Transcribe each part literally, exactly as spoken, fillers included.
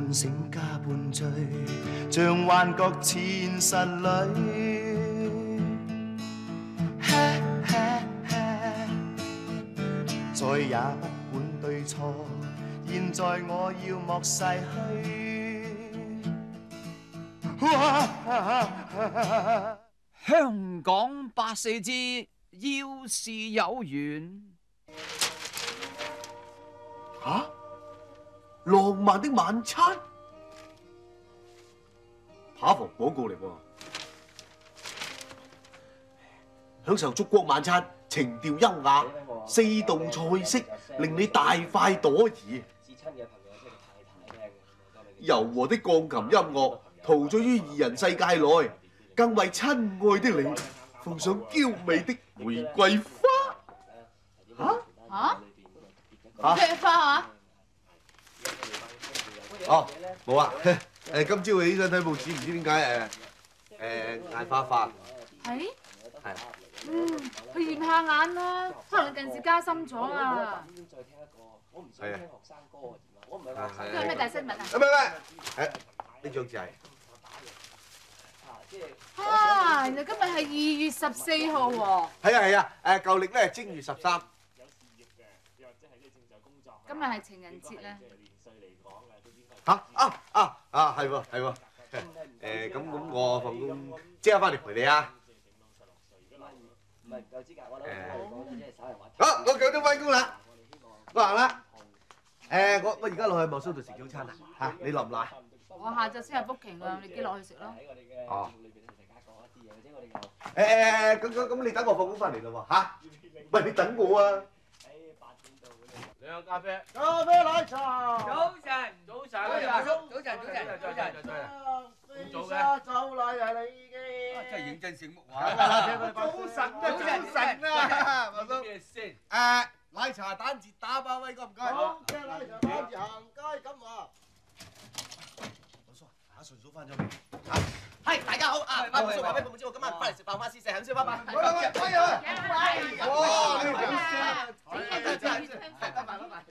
半醒加半醉，像幻覺現實裏。再也不管對錯，現在我要莫逝去。 香港八四之要是有緣。 吓、啊？浪漫的晚餐？扒房廣告嚟喎，享受燭光晚餐，情調優雅，四道菜式令你大快朵頤。柔和的鋼琴音樂陶醉於二人世界內，更為親愛的你奉上嬌美的玫瑰花。嚇嚇嚇咩花啊？ 哦，冇啊！誒，今朝起身睇報紙，唔知點解誒誒眼花花。 係？ 係。 嗯，去驗下眼啦，可能近視加深咗啊。 係啊。 今日咩大新聞啊？ 唔係唔係，誒呢張紙係。 啊，原來今日係二月十四號喎。係啊係啊，誒舊歷咧正月十三。 今日係情人節啦。 嚇啊啊啊係喎係喎，誒咁咁我放工即刻翻嚟陪你啊！誒，好，我九點翻工啦，我行啦。誒，我我而家落去莫蘇度食早餐啦，嚇你落唔落？ 我下晝先係 booking 啊，你幾落去食咯？ 哦。誒誒，咁咁咁，你等我放工翻嚟咯喎嚇！喂，你等我啊！ 兩咖啡， 咖啡奶茶。 早晨，早晨，阿叔，早晨，早晨，早晨，早晨。 咁早嘅？就嚟係你嘅。 真係認真醒目啊！ 早晨啊，早晨啊，阿叔。 咩先？ 誒，奶茶蛋治打包威，該唔該？好嘅，奶茶蛋治行街咁話。 老叔，阿順嫂翻咗未？嚇？ 係，大家好啊！阿叔話俾報報知我今晚翻嚟食飯，翻試食，肯先，拜拜。 喂喂喂，喂啊！哇，你好正。 真係真係，拜拜拜拜。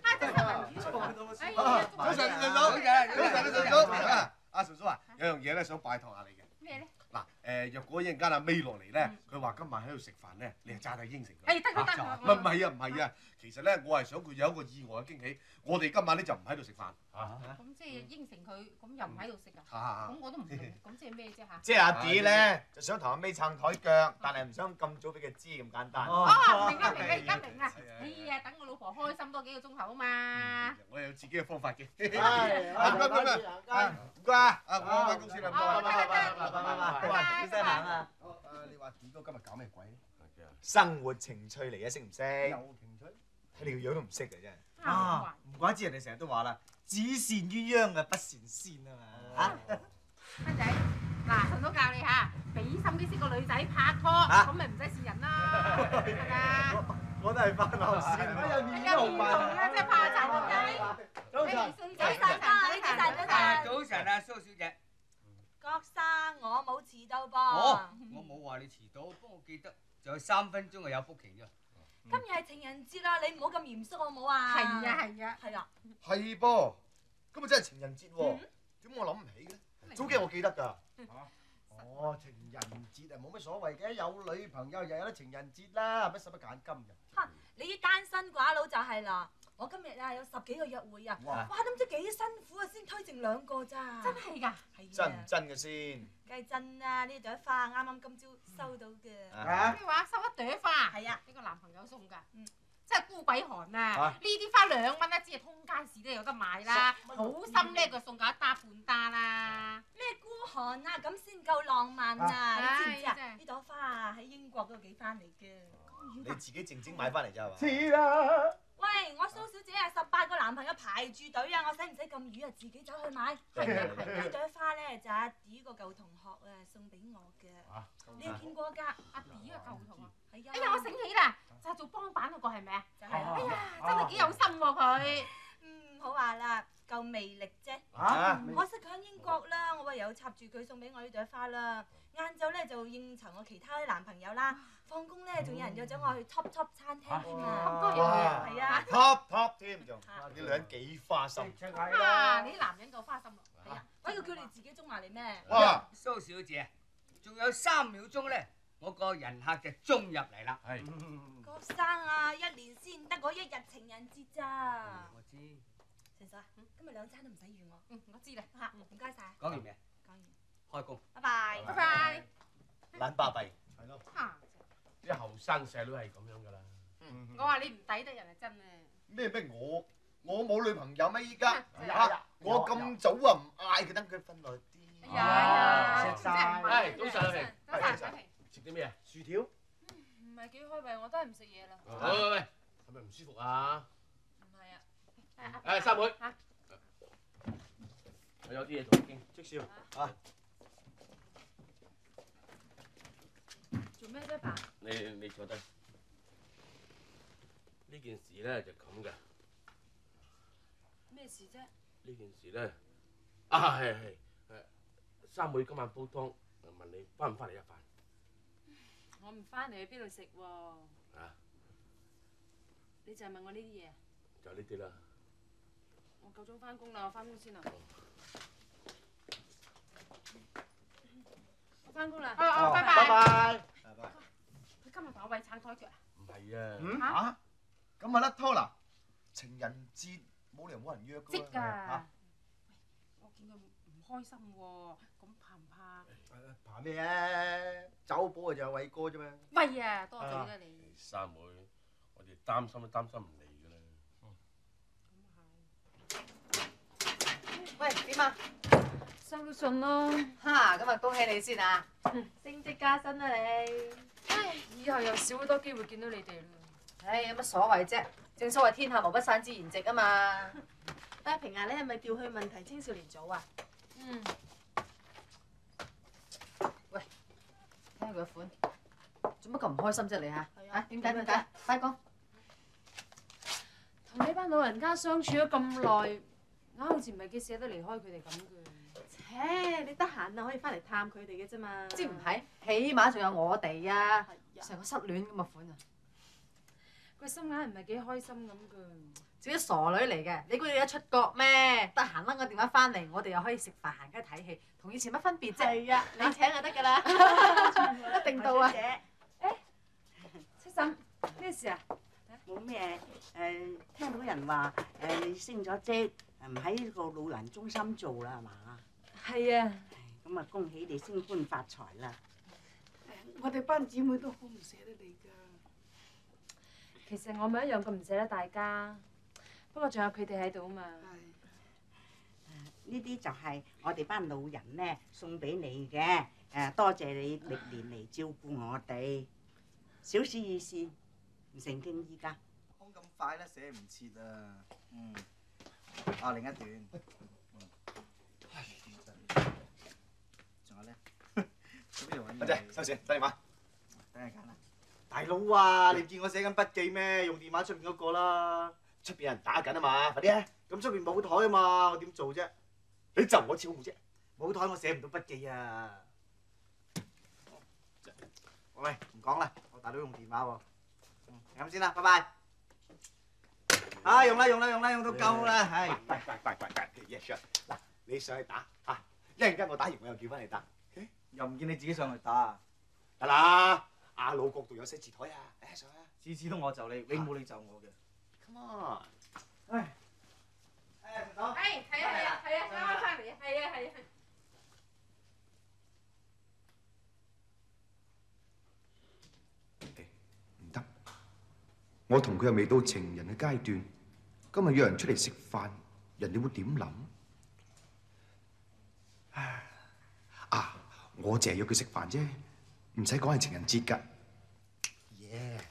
早晨，順嫂，早晨，順嫂。阿順嫂啊，有樣嘢咧想拜託下你嘅。 咩咧？ 嗱，誒，若果一陣間阿 May 落嚟咧，佢話今晚喺度食飯咧，你係詐諦應承佢。 誒，得得得。 唔係唔係啊，唔係啊，其實咧，我係想佢有一個意外嘅驚喜。我哋今晚咧就唔喺度食飯。 咁即係應承佢，咁又唔喺度食啊？ 嚇！ 咁我都唔明，咁即係咩啫嚇？ 即係阿 D 咧，就想同阿 May 撐台腳，但係唔想咁早俾佢知咁簡單。 哦，明啦明啦，而家明啦。哎呀，等我老婆開心多幾個鐘頭啊嘛。 我有自己嘅方法嘅。 係，唔該唔該唔該，唔該啊！ 啊，我翻公司啦，唔該。 拜拜拜拜拜拜拜拜。 先生行啊！ 誒，你話 D 哥今日搞咩鬼咧？ 生活情趣嚟嘅，識唔識？ 有情趣？ 睇你個樣都唔識嘅真係。 啊，唔怪之人哋成日都話啦，只善於秧啊，不善仙啊嘛。嚇， 斌仔，嗱，順嫂教你嚇，俾心機識個女仔拍拖，咁咪唔使線人啦，係咪？ 我都係翻學先。 哎呀，面都紅啊，真係怕醜啊！ 早晨， 早晨，早晨，早晨，早晨。 早晨啊，蘇小姐。 郭生，我冇遲到噃。 哦，我冇話你遲到，不過我記得仲有三分鐘係有 booking 啫。 今日係情人節啦，你唔好咁嚴肅好唔好啊？ 係啊，係啊。 係啊。 係噃，今日真係情人節喎，點我諗唔起嘅咧？早幾日我記得㗎。 哦，情人節啊，冇乜所謂嘅，有女朋友又有得情人節啦，乜使乜揀今日？ 嚇，你啲單身寡佬就係啦。我今日啊有十幾個約會啊，哇都唔知幾辛苦啊，先推剩兩個咋。 真係㗎？ 係真唔真嘅先？ 梗係真啦，呢朵花啱啱今朝收到嘅。 咩話？收一朵花？ 係啊， 呢個男朋友送㗎。嗯。真係孤鬼寒啊！呢啲花兩蚊一支，通街市都有得買啦。好心咧，佢送夠一打半打啦。 咩孤寒啊？咁先夠浪漫啊！你知唔知啊？呢朵花啊喺英國嗰度寄翻嚟嘅。 你自己靜靜買翻嚟咋係嘛？ 知啦。 喂，我蘇小姐啊，十八個男朋友排住隊啊，我使唔使咁瘀啊？自己走去買。係啊係啊。呢朵花咧就阿 D 個舊同學啊送俾我嘅。你有見過㗎？ 阿 D 個舊同學。 係啊。 哎呀，我醒起啦，就係做幫辦嗰個係咪啊？ 就係。哎呀，真係幾有心喎佢。 嗯，唔好話啦，夠魅力啫。 嚇可惜佢喺英國啦，我唯有插住佢送俾我呢朵花啦。晏晝咧就應酬我其他啲男朋友啦，放工咧仲有人約咗我去 Top Top 餐廳添啊！ 咁多嘢啊！ 係啊， top top 添仲，啲女人幾花心。 啊！你啲男人夠花心咯。 係啊，鬼叫佢哋自己中埋嚟咩？ 哇！ 蘇小姐，仲有三秒鐘咧，我個人客就衝入嚟啦。 係。 郭生啊，一年先得嗰一日情人節咋？ 我知。 成嫂啊，今日兩餐都唔使預我。 嗯，我知啦。 嚇，唔該晒。 講完未？ 講完。 開工。 拜拜。 拜拜。 懶巴閉。 係咯。 嚇！ 啲後生細佬係咁樣噶啦。 我話你唔抵得人係真啊！ 咩咩我我冇女朋友咩依家？ 係啊嚇！我咁早啊唔嗌佢，等佢瞓耐啲。 哎呀， 食晒係早晨啊平， 早晨，小平。 食啲咩啊？ 薯條。 唔係幾開胃，我都係唔食嘢啦。 喂喂喂，係咪唔舒服啊？ 唔係啊。 誒三妹，我有啲嘢同你傾。 即少啊！ 做咩啫，爸？ 你你坐低。呢件事咧就咁嘅。 咩事啫？ 呢件事咧，啊係係誒，三妹今晚煲湯，問你翻唔翻嚟一飯？ 我唔翻嚟去邊度食喎？ 啊？ 你就係問我呢啲嘢？ 就呢啲啦。 我夠鐘翻工啦，我翻工先啦。我翻工啦。 哦哦，拜拜拜。 拜。拜拜。 佢今日同我餵撐台腳啊！ 唔係啊。 嗯嚇？咁啊甩拖啦！情人節冇理由冇人約㗎即喎。 㗎。我見佢唔開心喎，咁怕唔怕？ 怕咩啊？走寶啊就係偉哥啫嘛。 喂啊，多嘴啦你。 三妹，我哋擔心都擔心唔嚟㗎啦。 喂，點啊？ 收到信咯。 哈，咁啊恭喜你先啊！ 升職加薪啦你。唉，以後又少好多機會見到你哋啦。 唉，有乜所謂啫？正所謂天下無不散之筵席啊嘛。 阿平啊，你係咪調去問題青少年組啊？ 嗯。 喂，睇下佢個款，做乜咁唔開心啫你嚇？ 係啊嚇點解點解？快講！ 同你班老人家相處咗咁耐，硬好似唔係幾捨得離開佢哋咁嘅。 切，你得閒啊可以翻嚟探佢哋嘅啫嘛。 知唔係？起碼仲有我哋啊，成個失戀咁嘅款啊！ 個心硬唔係幾開心咁嘅。 自己傻女嚟嘅，你估你一出國咩？得閒擸個電話翻嚟，我哋又可以食飯、行街、睇戲，同以前乜分別啫？ 係啊，你請就得㗎啦。 一定到啊！ 七嬸，咩事啊？ 冇咩誒，聽到人話誒你升咗職，唔喺呢個老人中心做啦，係嘛？ 係啊。 咁啊，恭喜你升官發財啦！ 我哋班姊妹都好唔捨得你㗎。其實我咪一樣咁唔捨得大家，不過仲有佢哋喺度啊嘛。 呢啲就係我哋班老人咧送俾你嘅，誒多謝你歷年嚟照顧我哋，小事意思，唔成敬意㗎。 講咁快咧寫唔切啊！嗯。啊，另一段。仲有咧？ 阿姐，收線，等電話。 等你揀啦。大佬啊，你唔見我寫緊筆記咩？用電話出邊嗰個啦。出邊有人打緊啊嘛，快啲啊！咁出邊冇台啊嘛，我點做啫？你就我招呼啫。冇台我寫唔到筆記啊。喂，唔講啦，我大佬用電話喎。嗯，咁先啦，拜拜。啊，用啦用啦用啦，用到夠啦，係。 快快快快快 ，yes sir。嗱，你上去打嚇，一陣間我打完我又叫翻你打。 又唔見你自己上去打。 得啦，阿老角度有寫字台啊，誒上去啊。 次次都我就你，永冇你就我嘅。 Come on。 唉。誒，陳總。 係係啊係啊係啊，啱啱翻嚟啊，係啊係啊係。 唔得，我同佢又未到情人嘅階段，今日約人出嚟食飯，人哋會點諗？啊，我淨係約佢食飯啫，唔使講係情人節㗎。耶！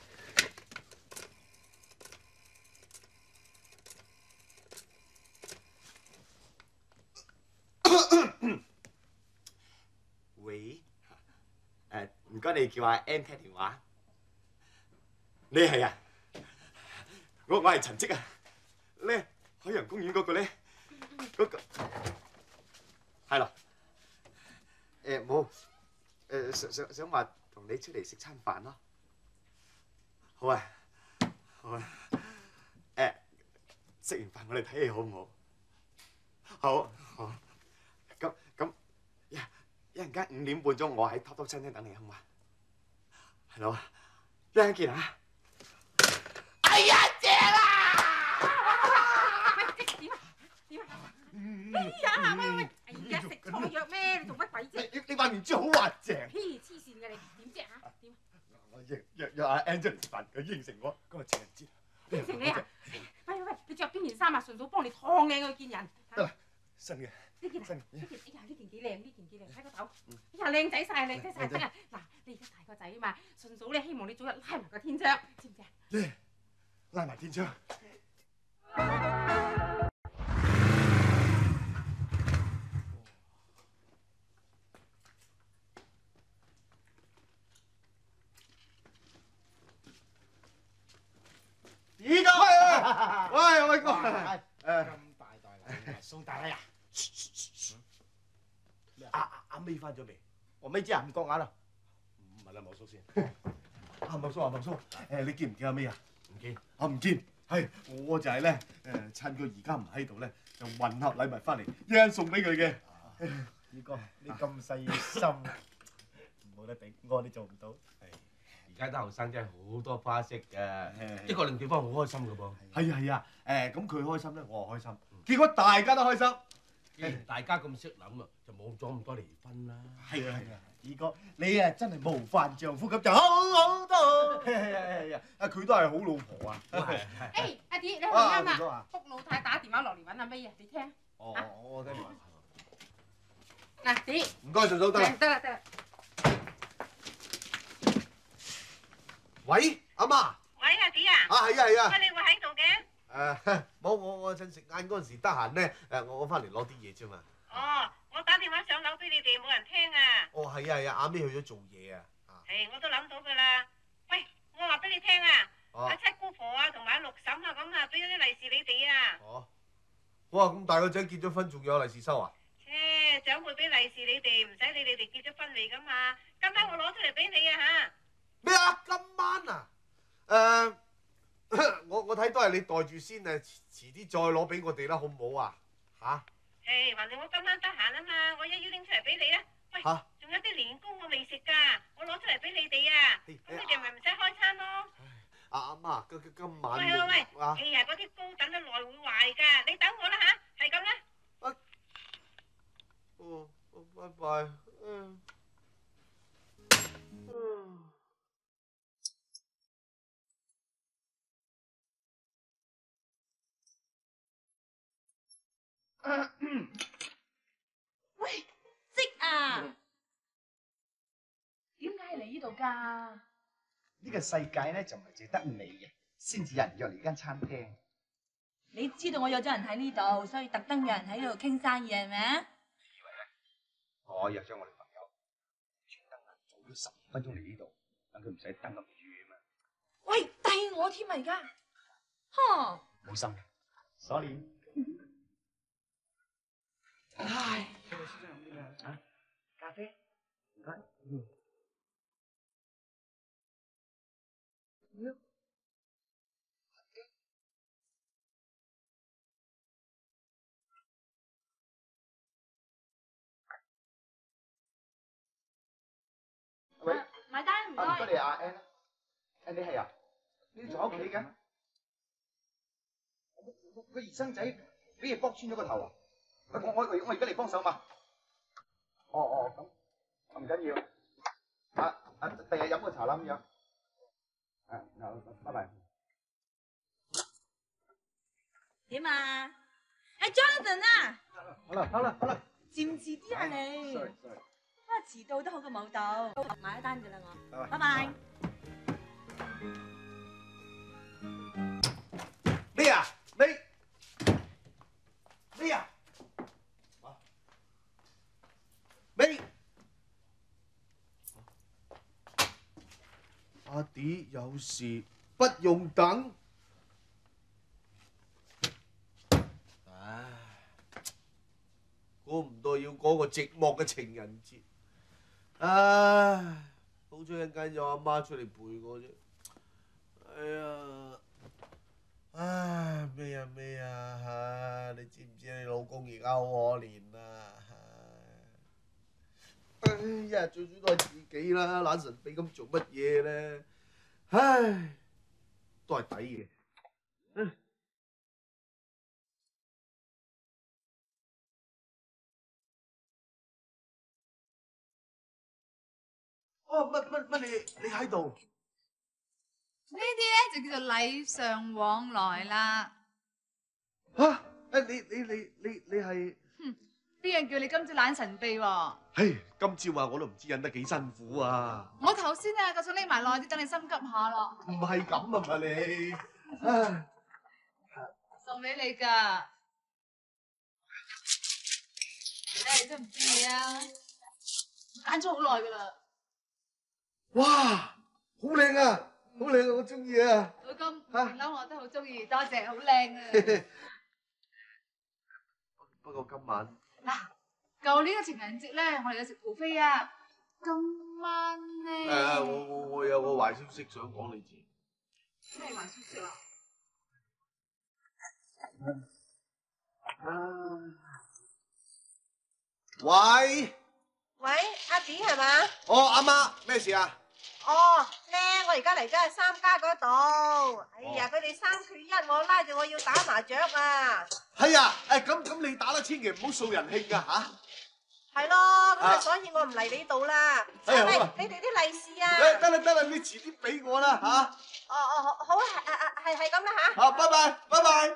喂，誒唔該你叫阿 N 聽電話。你係啊？我我係陳積啊。咧海洋公園嗰個咧，嗰個係咯。誒冇誒想想想話同你出嚟食餐飯咯。好啊，好啊。誒食完飯我哋睇戲好唔好？好，好。咁咁一一陣間五點半鐘我喺 Top Top 餐廳等你好嘛？係咯，一陣見啊！哎呀，正啊！ 點啊？點啊？哎呀，喂喂喂！哎呀，食錯藥咩？你做乜鬼啫？ 你你塊面珠好滑淨。 黐黐線嘅你，點啫嚇？點？ 我約約約阿 Angel 食飯，佢應承我今日情人節。 應承你啊？喂喂喂！你着邊件衫啊？順嫂幫你燙靚佢見人。 得啦，新嘅。 呢件啊？呢件哎呀，呢件幾靚，呢件幾靚，睇個頭。哎呀，靚仔曬，靚仔曬，得啊！嗱，你而家大個仔啊嘛，順嫂咧希望你早日拉埋個天窗，知唔知啊？ 耶！拉埋天窗。 依家，喂喂哥，誒咁大袋禮物送大禮啊！阿阿尾翻咗未？ 我未知啊，唔覺眼啦。 問下莫叔先。阿莫叔啊，莫叔，誒你見唔見阿尾啊？ 唔見。 我唔見，係我就係咧誒趁佢而家唔喺度咧，就運盒禮物翻嚟，一陣送俾佢嘅。 二哥，你咁細心，冇得頂，我哋做唔到。 而家啲後生真係好多花式嘅，一個令對方好開心嘅噃。 係啊係啊，誒咁佢開心咧，我又開心，結果大家都開心。 既然大家咁識諗啊，就冇咗咁多離婚啦。 係啊係啊，二哥你啊真係模範丈夫咁就好好多。 係啊係啊，啊佢都係好老婆啊。 係係。誒阿 D，你係啱啦。福老太打電話落嚟揾阿 May啊，你聽。 哦，我聽完。 嗱 D。 唔該，順嫂得啦。 得啦得啦。 喂，阿媽。 喂，阿 D 啊。 啊係啊係啊。 乜你會喺度嘅？ 誒，冇我我趁食晏嗰陣時得閒咧，誒我我翻嚟攞啲嘢啫嘛。 哦，我打電話上樓俾你哋，冇人聽啊。 哦係啊係啊，阿 May 去咗做嘢啊。 係，我都諗到㗎啦。喂，我話俾你聽啊，阿七姑婆啊同埋阿六嬸啊咁啊，俾咗啲利是你哋啊。 哦。哇，咁大個仔結咗婚，仲有利是收啊？ 切，長輩俾利是你哋，唔使理你哋結咗婚未㗎嘛。今晚我攞出嚟俾你啊嚇。 咩啊？今晚啊？誒。我我睇都係你袋住先誒，遲啲再攞俾我哋啦，好唔好啊？嚇！ 誒，橫掂我今晚得閒啊嘛，我一於拎出嚟俾你啊。喂，仲有啲年糕我未食㗎，我攞出嚟俾你哋啊。咁你哋咪唔使開餐咯。 阿阿媽，今今晚喂喂喂，哎呀，嗰啲糕等得耐會壞㗎，你等我啦嚇，係咁啦。 哦，拜拜。嗯。嗯。 喂，積啊！點解係嚟呢度㗎？ 呢個世界咧就唔係淨得你嘅，先至有人約嚟間餐廳。 你知道我約咗人喺呢度，所以特登約人喺呢度傾生意係咪啊？ 你以為咧？我約咗我女朋友，專登啊早咗十分鐘嚟呢度，等佢唔使等咁遠啊嘛。 喂，遞我添啊而家，呵！ 冇心嘅 ，sorry。 唉， 啊，咖啡，唔該。嗯。喂， 買單唔該。 唔該你阿 Ann 啦 ，Ann 你係啊？你仲喺屋企嘅？個兒生仔俾嘢剝穿咗個頭啊！我我我我而家嚟幫手嘛。哦哦咁，唔緊要。啊啊，第日飲個茶啦咁樣。啊，嗱，拜拜。 點啊？係 Jonathan 啊！ 好啦好啦好啦。 漸遲啲啊你。 sorry sorry。 啊，遲到都好過冇到。買一單㗎啦我。 拜拜。 咩啊？你咩啊？你阿弟有事不用等。 寂寞嘅情人節。唉，好彩一陣間有阿媽出嚟陪我啫。哎呀，唉咩啊咩啊！你知唔知你老公而家好可憐啊？唉，一日最主要都係自己啦，懶神秘咁做乜嘢咧？唉，都係抵嘅。嗯。哦，乜乜乜你你喺度？ 呢啲咧就叫做禮尚往來啦。 嚇！誒你你你你你係？ 哼，邊樣叫你今朝懶神秘喎？ 唉，今朝啊我都唔知忍得幾辛苦啊！ 我頭先啊，夠想匿埋耐啲，等你心急下咯。 唔係咁啊嘛你，唉， 送俾你㗎。你真唔知嘢啊！揀咗好耐㗎啦。 哇，好靚啊，好靚啊，我中意啊！ 老公，褸我都好中意，多謝，好靚啊！ 不過今晚嗱，舊年嘅情人節咧，我哋有食 buffet啊。今晚咧， 誒，我我我有個壞消息想講你知。 咩壞消息啊？ 喂。 喂，阿 D 係嘛？ 哦，阿媽，咩事啊？ 哦，咧，我而家嚟咗係三家嗰度。哎呀，佢哋三缺一，我拉住我要打麻雀啊！ 係啊，誒咁咁你打得千祈唔好掃人興啊嚇！ 係咯，咁啊，所以我唔嚟你度啦。 哎喂， 好你哋啲利是啊？ 誒得啦得啦，你遲啲俾我啦嚇。 哦哦，好，好啊，誒誒，係係咁啦嚇。 好，拜拜拜拜。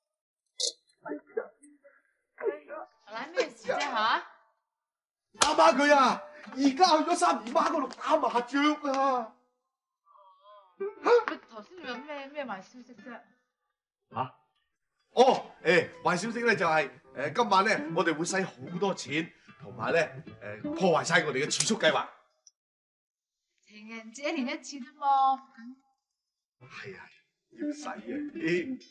奶咩事啫嚇？ 阿媽佢啊，而家去咗三姨媽嗰度打麻雀啊！ 喂，頭先仲有咩咩壞消息啫？ 嚇？哦，誒壞消息咧就係誒今晚咧我哋會使好多錢，同埋咧誒破壞晒我哋嘅儲蓄計劃。 情人節一年一次啫嘛。 係啊，要使啊！咦？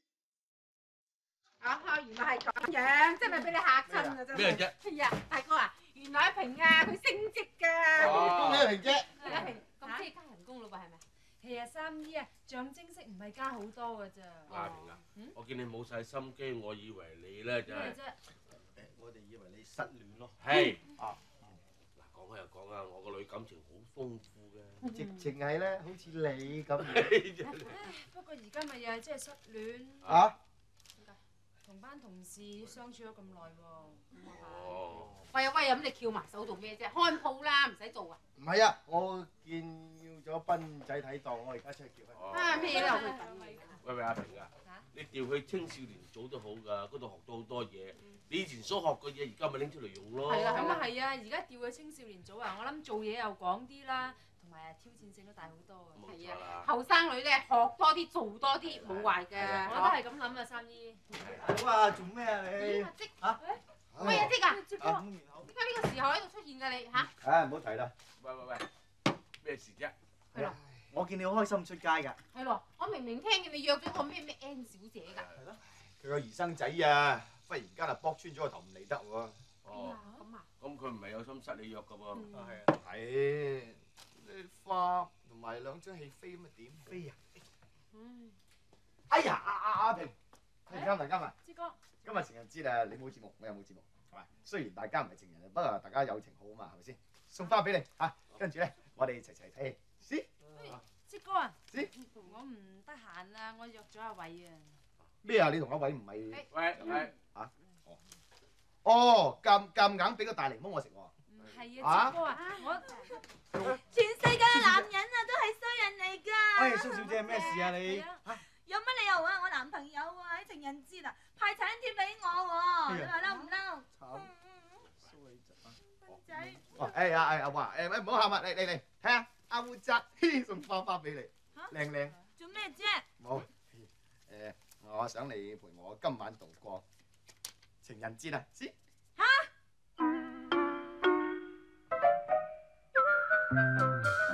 啊，原來係咁樣，真係俾你嚇親啊！真係。 咩啫？ 哎呀，大哥啊，原來阿平啊，佢升職㗎。 咩嚟啫？ 阿平，咁即係加人工咯喎，係咪？ 係啊，三姨啊，象徵式唔係加好多㗎咋。 阿平啊，我見你冇晒心機，我以為你咧就係咩啫？ 誒，我哋以為你失戀咯。 係啊，嗱講開又講啊，我個女感情好豐富嘅， 直情係咧，好似你咁。 不過而家咪又係即係失戀。 啊？ 同班同事相處咗咁耐喎。 哦。 喂啊喂啊，咁你翹埋手做咩啫？開鋪啦，唔使做啊。 唔係啊，我見咗斌仔睇檔，我而家出去叫佢。 啊咩都有佢份。 喂喂，阿平啊，你調去青少年組都好㗎，嗰度學到好多嘢。你以前所學嘅嘢，而家咪拎出嚟用咯。 係啊，咁啊係啊，而家調去青少年組啊，我諗做嘢又廣啲啦，同埋挑戰性都大好多啊。 係啊，後生女咧學多啲，做多啲，冇壞嘅。 我都係咁諗啊，三姨。 好啊，做咩啊你？ 嚇？喂啊，即啊， 接點解呢個時候喺度出現㗎你嚇？ 唉，唔好提啦。 喂喂喂，咩事啫？ 係咯。 我見你好開心出街㗎。 係咯，我明明聽見你約咗個咩咩 N 小姐㗎。 係咯。佢個兒生仔啊，忽然間啊卜穿咗個頭唔嚟得喎。 哦。 咁啊？ 咁佢唔係有心失你約㗎喎。 啊係啊。係。啲花同埋兩張戲飛咁啊點飛啊？ 嗯。 哎呀，阿阿阿平，今日今日。 志哥。 今日情人節啊，你冇節目，我又冇節目，係咪？雖然大家唔係情人，不過大家友情好啊嘛，係咪先？送花俾你嚇，跟住咧，我哋齊齊睇戲。 志哥啊， 知我唔得閒啊，我約咗阿偉啊。 咩啊？你同阿偉唔係？ 喂喂。 嚇？哦。哦，夾夾硬俾個大檸檬我食喎。 唔係啊，志哥啊，我全世界嘅男人啊都係衰人嚟㗎。 喂，蘇小姐，咩事啊你？ 有乜理由啊？我男朋友啊喺情人節啊派請帖俾我喎，你話嬲唔嬲？ 慘。蘇偉澤啊。 斌仔。 哦，誒啊誒啊話誒誒唔好喊啊！嚟嚟嚟，睇下阿胡澤送花花俾你，靚靚。 做咩啫？ 冇誒，我想你陪我今晚度過情人節啊！先。嚇！